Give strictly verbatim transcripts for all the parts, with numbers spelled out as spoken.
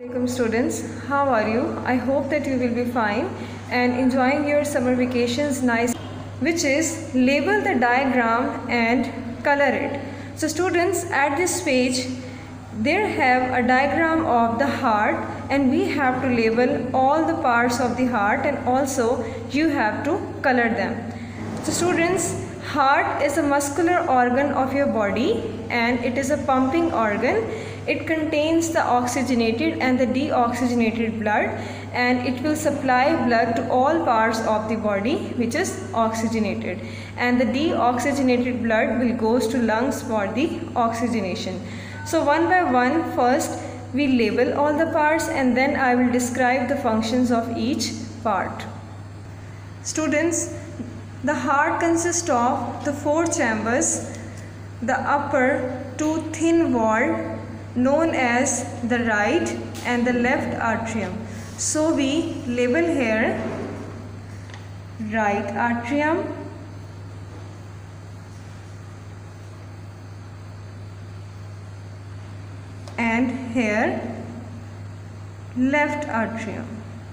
Welcome students, how are you? I hope that you will be fine and enjoying your summer vacations nice, which is label the diagram and color it. So students, at this page there have a diagram of the heart and we have to label all the parts of the heart and also you have to color them. So students, heart is a muscular organ of your body and it is a pumping organ. It contains the oxygenated and the deoxygenated blood and it will supply blood to all parts of the body which is oxygenated, and the deoxygenated blood will goes to lungs for the oxygenation. So one by one, first we label all the parts and then I will describe the functions of each part. Students, the heart consists of the four chambers, the upper two thin walled known as the right and the left atrium. So we label here right atrium, and here left atrium.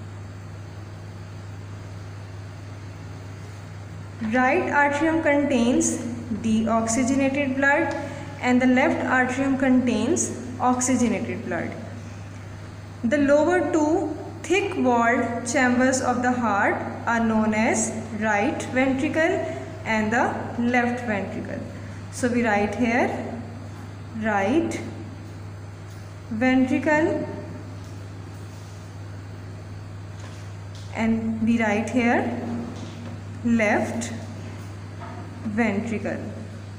Right atrium contains deoxygenated blood and the left atrium contains oxygenated blood. The lower two thick walled chambers of the heart are known as right ventricle and the left ventricle. So we write here right ventricle and we write here left ventricle.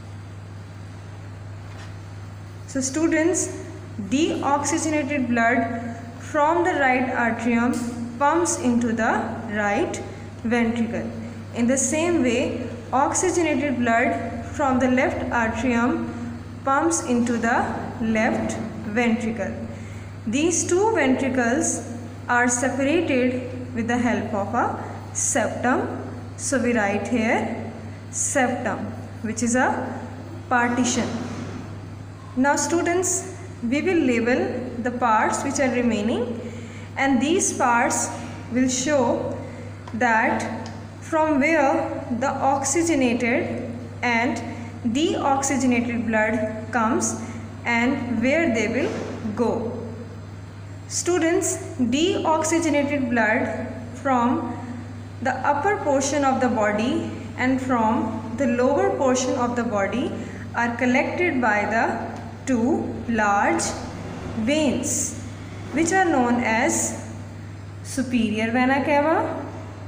So students, deoxygenated blood from the right atrium pumps into the right ventricle. In the same way, oxygenated blood from the left atrium pumps into the left ventricle. These two ventricles are separated with the help of a septum. So we write here septum, which is a partition. Now students, we will label the parts which are remaining and these parts will show that from where the oxygenated and deoxygenated blood comes and where they will go. Students, deoxygenated blood from the upper portion of the body and from the lower portion of the body are collected by the two large veins which are known as superior vena cava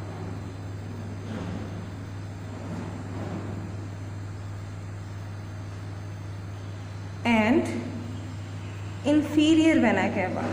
and inferior vena cava.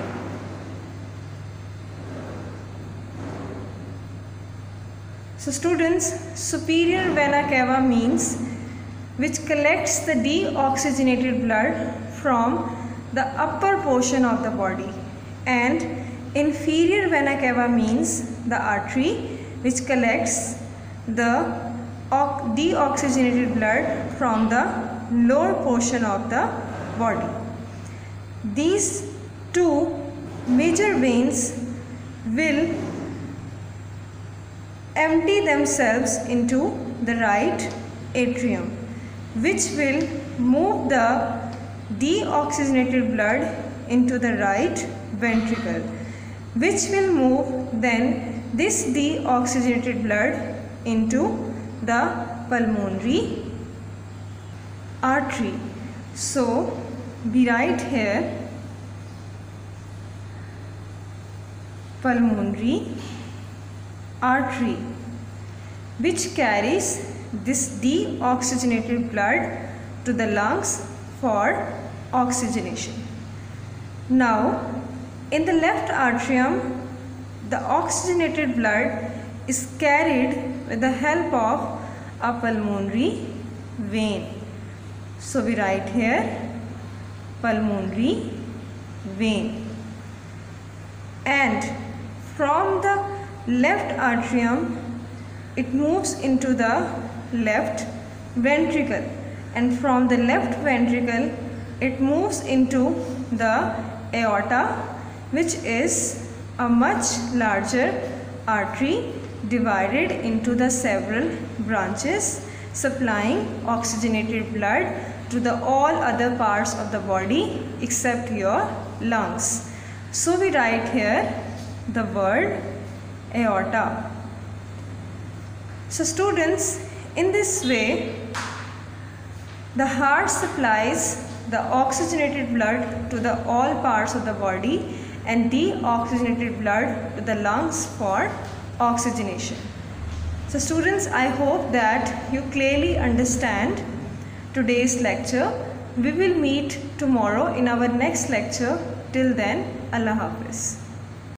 So students, superior vena cava means which collects the deoxygenated blood from the upper portion of the body, and inferior vena cava means the artery which collects the deoxygenated blood from the lower portion of the body. These two major veins will empty themselves into the right atrium, which will move the deoxygenated blood into the right ventricle, which will move then this deoxygenated blood into the pulmonary artery. So we write here pulmonary artery, which carries this deoxygenated blood to the lungs for oxygenation. Now, in the left atrium, the oxygenated blood is carried with the help of a pulmonary vein. So we write here pulmonary vein, and from the left atrium it moves into the left ventricle, and from the left ventricle it moves into the aorta which is a much larger artery divided into the several branches, supplying oxygenated blood to the all other parts of the body except your lungs. So we write here the word aorta. So students, in this way the heart supplies the oxygenated blood to the all parts of the body and deoxygenated blood to the lungs for oxygenation. So students, I hope that you clearly understand today's lecture. We will meet tomorrow in our next lecture. Till then, Allah Hafiz.